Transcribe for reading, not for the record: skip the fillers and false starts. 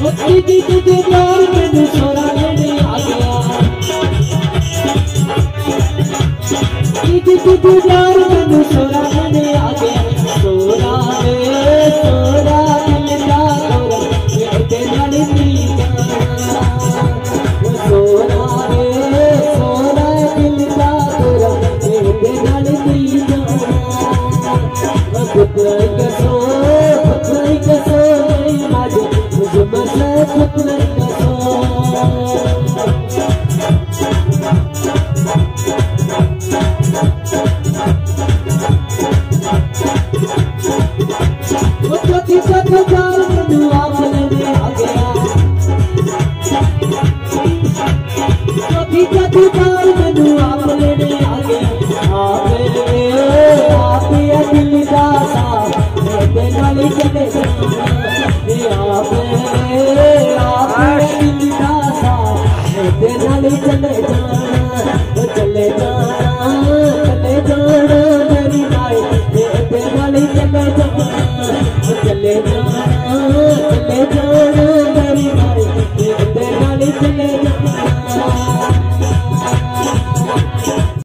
दीदी दीदी प्यार मैनू सोना लेने आ गया दीदी दीदी प्यार मैनू सोना लेने आ गया सोना रे सोना दिल का तोरा मेरे नाल नी जाना सोना रे सोना दिल का तोरा मेरे नाल नी जाना